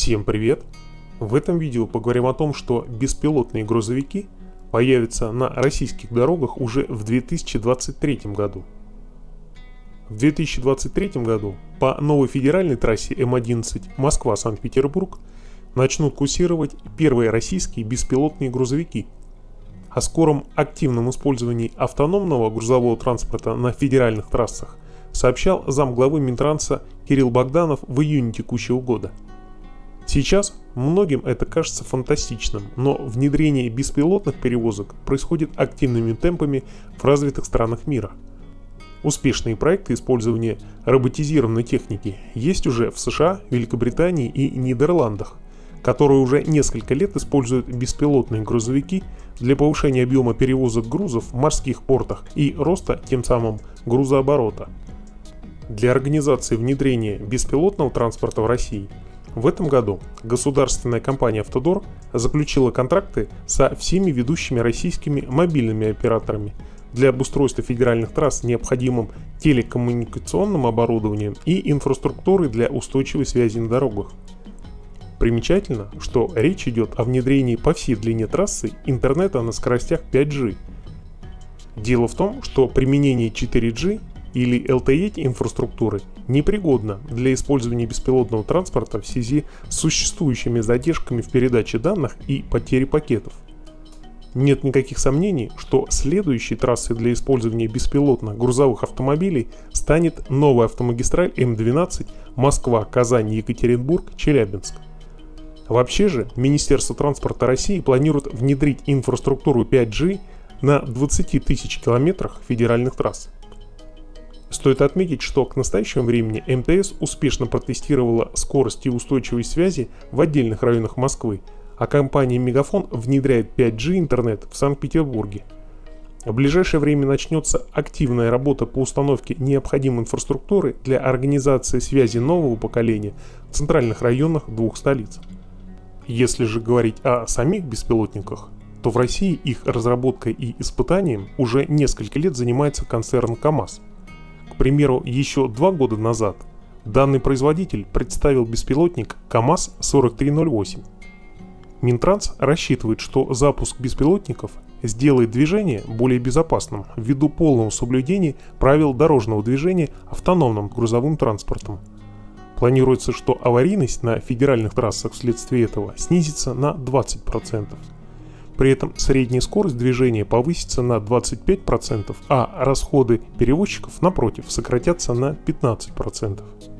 Всем привет! В этом видео поговорим о том, что беспилотные грузовики появятся на российских дорогах уже в 2023 году. В 2023 году по новой федеральной трассе М11 Москва-Санкт-Петербург начнут курсировать первые российские беспилотные грузовики. О скором активном использовании автономного грузового транспорта на федеральных трассах сообщал замглавы Минтранса Кирилл Богданов в июне текущего года. Сейчас многим это кажется фантастичным, но внедрение беспилотных перевозок происходит активными темпами в развитых странах мира. Успешные проекты использования роботизированной техники есть уже в США, Великобритании и Нидерландах, которые уже несколько лет используют беспилотные грузовики для повышения объема перевозок грузов в морских портах и роста тем самым грузооборота. Для организации внедрения беспилотного транспорта в России в этом году государственная компания «Автодор» заключила контракты со всеми ведущими российскими мобильными операторами для обустройства федеральных трасс необходимым телекоммуникационным оборудованием и инфраструктурой для устойчивой связи на дорогах. Примечательно, что речь идет о внедрении по всей длине трассы интернета на скоростях 5G. Дело в том, что применение 4G или LTE инфраструктуры непригодна для использования беспилотного транспорта в связи с существующими задержками в передаче данных и потерей пакетов. Нет никаких сомнений, что следующей трассой для использования беспилотных грузовых автомобилей станет новая автомагистраль М12 Москва, Казань, Екатеринбург, Челябинск. Вообще же Министерство транспорта России планирует внедрить инфраструктуру 5G на 20 тысяч километрах федеральных трасс. Стоит отметить, что к настоящему времени МТС успешно протестировала скорость и устойчивость связи в отдельных районах Москвы, а компания Мегафон внедряет 5G интернет в Санкт-Петербурге. В ближайшее время начнется активная работа по установке необходимой инфраструктуры для организации связи нового поколения в центральных районах двух столиц. Если же говорить о самих беспилотниках, то в России их разработкой и испытанием уже несколько лет занимается концерн КАМАЗ. К примеру, еще 2 года назад данный производитель представил беспилотник КАМАЗ-4308. Минтранс рассчитывает, что запуск беспилотников сделает движение более безопасным ввиду полного соблюдения правил дорожного движения автономным грузовым транспортом. Планируется, что аварийность на федеральных трассах вследствие этого снизится на 20%. При этом средняя скорость движения повысится на 25%, а расходы перевозчиков, напротив, сократятся на 15%.